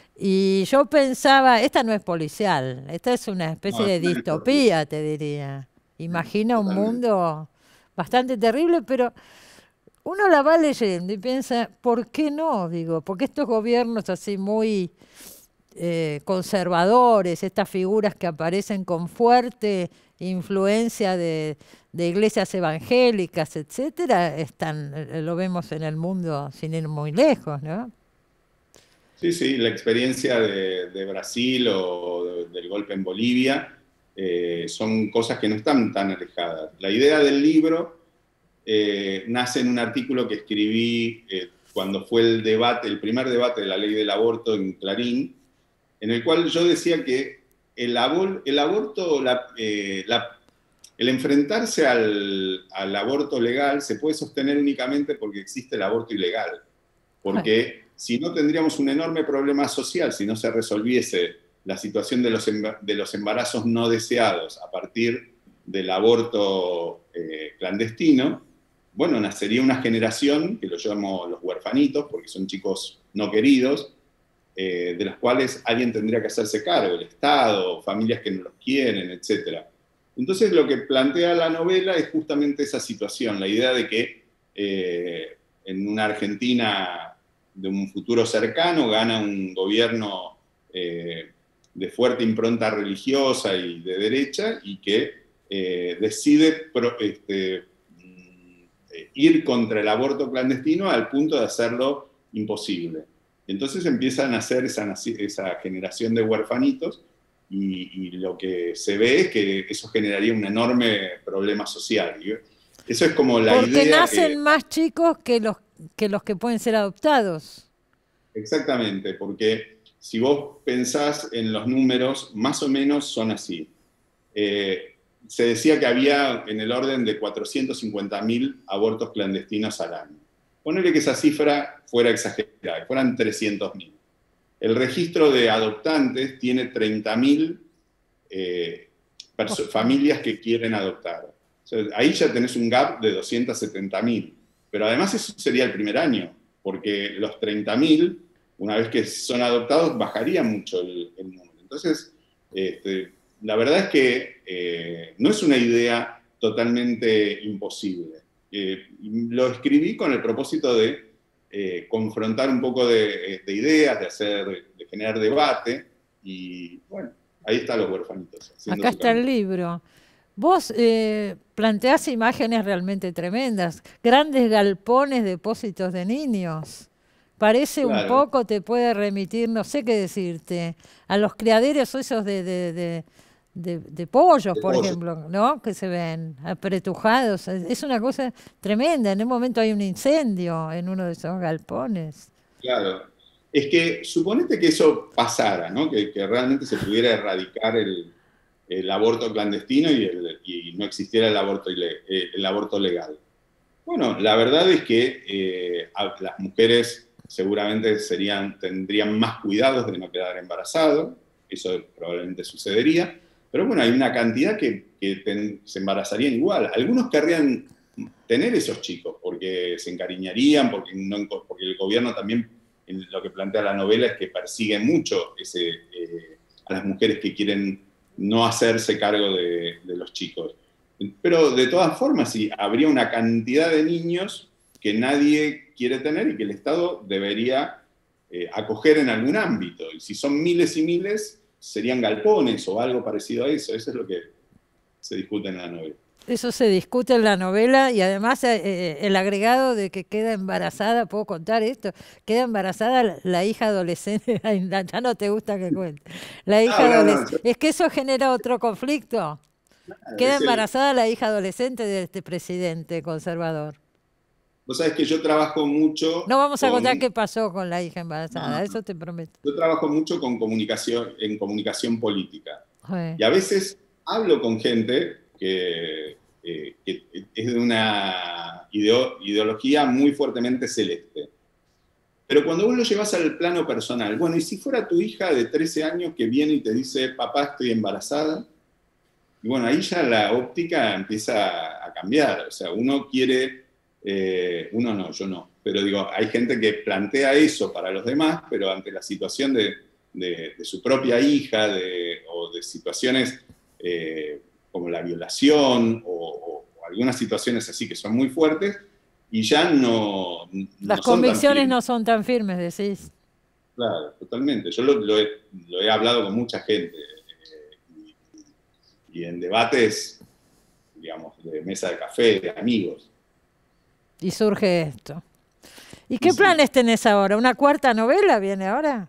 Y yo pensaba, esta no es policial, esta es una especie No, de es una distopía, te diría. Imagina un Totalmente. mundo bastante terrible, pero uno la va leyendo y piensa, ¿por qué no? Digo, porque estos gobiernos así muy eh, conservadores, estas figuras que aparecen con fuerte influencia de, de iglesias evangélicas, etcétera, están, eh, lo vemos en el mundo sin ir muy lejos, ¿no? Sí, sí, la experiencia de, de Brasil o de- del golpe en Bolivia eh, son cosas que no están tan alejadas. La idea del libro eh, nace en un artículo que escribí eh, cuando fue el debate, el primer debate de la ley del aborto en Clarín, en el cual yo decía que el, abor, el aborto, la, eh, la, el enfrentarse al, al aborto legal se puede sostener únicamente porque existe el aborto ilegal. Porque si no tendríamos un enorme problema social si no se resolviese la situación de los, de los embarazos no deseados a partir del aborto eh, clandestino. Bueno, nacería una generación, que lo llamo los huerfanitos, porque son chicos no queridos, eh, de los cuales alguien tendría que hacerse cargo, el Estado, familias que no los quieren, etcétera. Entonces lo que plantea la novela es justamente esa situación, la idea de que eh, en una Argentina de un futuro cercano gana un gobierno eh, de fuerte impronta religiosa y de derecha y que eh, decide pro, este, ir contra el aborto clandestino al punto de hacerlo imposible. Entonces empiezan a hacer esa, esa generación de huerfanitos y, y lo que se ve es que eso generaría un enorme problema social. Y eso es como la Porque idea nacen que, más chicos que los, que los que pueden ser adoptados. Exactamente, porque si vos pensás en los números, más o menos son así. Eh, se decía que había en el orden de cuatrocientos cincuenta mil abortos clandestinos al año. Ponele que esa cifra fuera exagerada, fueran trescientos mil. El registro de adoptantes tiene treinta mil eh, familias que quieren adoptar. O sea, ahí ya tenés un gap de doscientos setenta mil. Pero además eso sería el primer año, porque los treinta mil, una vez que son adoptados, bajaría mucho el, el número. Entonces, este, la verdad es que eh, no es una idea totalmente imposible. Eh, lo escribí con el propósito de eh, confrontar un poco de, de ideas, de, hacer, de generar debate, y bueno, ahí están Los Huerfanitos. Acá está el libro. Vos eh, planteás imágenes realmente tremendas, grandes galpones, depósitos de niños. Parece claro. Un poco, te puede remitir, no sé qué decirte, a los criaderos esos de, de, de, de, de pollos, de por pollo. ejemplo, ¿no? Que se ven apretujados. Es una cosa tremenda. En un momento hay un incendio en uno de esos galpones. Claro. Es que suponete que eso pasara, ¿no? Que, que realmente se pudiera erradicar el, el aborto clandestino y, el, y no existiera el aborto, el aborto legal. Bueno, la verdad es que eh, las mujeres seguramente serían, tendrían más cuidados de no quedar embarazadas, eso probablemente sucedería, pero bueno, hay una cantidad que, que ten, se embarazarían igual. Algunos querrían tener esos chicos porque se encariñarían, porque, no, porque el gobierno también, lo que plantea la novela es que persigue mucho ese, eh, a las mujeres que quieren no hacerse cargo de, de los chicos. Pero de todas formas, sí, habría una cantidad de niños que nadie quiere tener y que el Estado debería eh, acoger en algún ámbito. Y si son miles y miles, serían galpones o algo parecido a eso. Eso es lo que se discute en la novela. Eso se discute en la novela y además eh, el agregado de que queda embarazada, ¿puedo contar esto? Queda embarazada la, la hija adolescente, ya no te gusta que cuente. La hija no, adolescente. No, no. Es que eso genera otro conflicto. Claro, queda embarazada el... la hija adolescente de este presidente conservador. Vos sabés que yo trabajo mucho... No vamos con... a contar qué pasó con la hija embarazada, no, eso te prometo. Yo trabajo mucho con comunicación, en comunicación política. Sí. Y a veces hablo con gente que, eh, que es de una ideo, ideología muy fuertemente celeste. Pero cuando vos lo llevas al plano personal, bueno, ¿y si fuera tu hija de trece años que viene y te dice, papá, estoy embarazada? Y bueno, ahí ya la óptica empieza a cambiar. O sea, uno quiere... Eh, uno no, yo no, pero digo, hay gente que plantea eso para los demás, pero ante la situación de, de, de su propia hija de, o de situaciones eh, como la violación o, o, o algunas situaciones así que son muy fuertes y ya no... no Las convicciones no son tan firmes, decís. Claro, totalmente. Yo lo, lo, he, lo he hablado con mucha gente eh, y, y en debates, digamos, de mesa de café, de amigos. Y surge esto. ¿Y qué sí. planes tenés ahora? ¿Una cuarta novela viene ahora?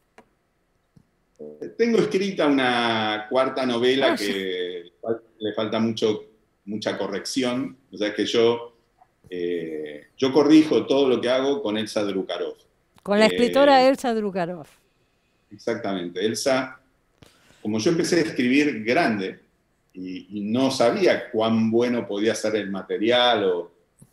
Tengo escrita una cuarta novela ah, que sí. le falta mucho, mucha corrección. O sea, es que yo, eh, yo corrijo todo lo que hago con Elsa Drukarov. Con la escritora eh, Elsa Drukarov. Exactamente. Elsa, como yo empecé a escribir grande y, y no sabía cuán bueno podía ser el material o...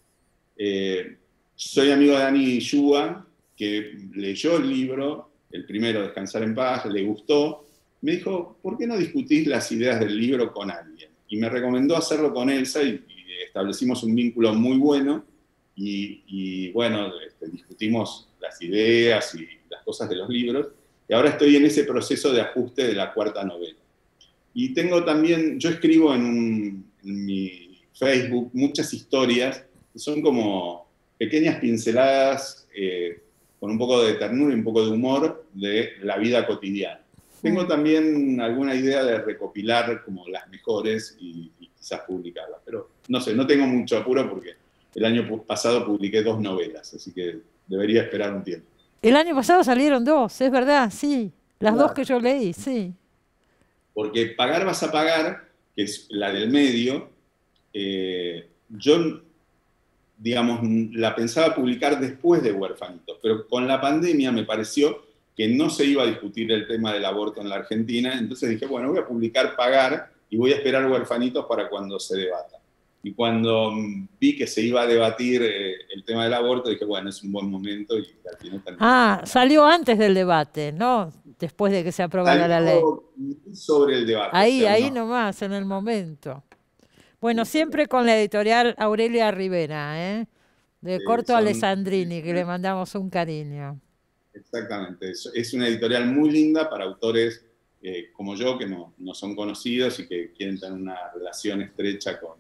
Eh, soy amigo de Dani Yua, que leyó el libro, el primero, Descansar en Paz, le gustó. Me dijo, ¿por qué no discutís las ideas del libro con alguien? Y me recomendó hacerlo con Elsa y, y establecimos un vínculo muy bueno. Y, y bueno, este, discutimos las ideas y las cosas de los libros. Y ahora estoy en ese proceso de ajuste de la cuarta novela. Y tengo también, yo escribo en, un, en mi Facebook muchas historias son como pequeñas pinceladas eh, con un poco de ternura y un poco de humor de la vida cotidiana. Tengo también alguna idea de recopilar como las mejores y, y quizás publicarlas, pero no sé, no tengo mucho apuro porque el año pasado publiqué dos novelas, así que debería esperar un tiempo. El año pasado salieron dos, es verdad, sí, las claro. dos que yo leí, sí. Porque Pagar vas a pagar, que es la del medio, eh, yo... digamos, la pensaba publicar después de Huerfanitos, pero con la pandemia me pareció que no se iba a discutir el tema del aborto en la Argentina, entonces dije, bueno, voy a publicar Pagar y voy a esperar Huerfanitos para cuando se debata. Y cuando vi que se iba a debatir eh, el tema del aborto, dije, bueno, es un buen momento y al final también. Ah, salió antes del debate, ¿no? Después de que se aprobara la ley. Sobre el debate. Ahí, o sea, ahí no. nomás, en el momento. Bueno, siempre con la editorial Aurelia Rivera, ¿eh? De sí, Corto son, Alessandrini, sí, que le mandamos un cariño. Exactamente, es, es una editorial muy linda para autores eh, como yo, que no, no son conocidos y que quieren tener una relación estrecha con,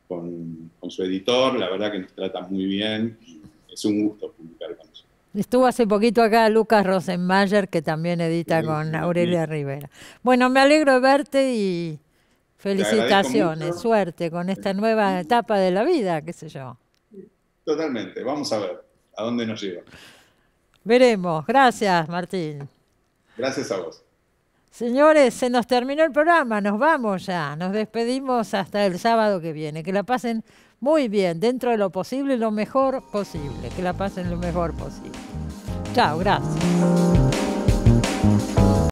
con, con su editor, la verdad que nos trata muy bien, y es un gusto publicar con ellos. Estuvo hace poquito acá Lucas Rosenmayer, que también edita sí, con sí, Aurelia sí. Rivera. Bueno, me alegro de verte y felicitaciones, suerte con esta nueva etapa de la vida, qué sé yo. Totalmente, vamos a ver a dónde nos lleva. Veremos, gracias Martín. Gracias a vos. Señores, se nos terminó el programa, nos vamos ya, nos despedimos hasta el sábado que viene. Que la pasen muy bien, dentro de lo posible, lo mejor posible, que la pasen lo mejor posible. Chao, gracias.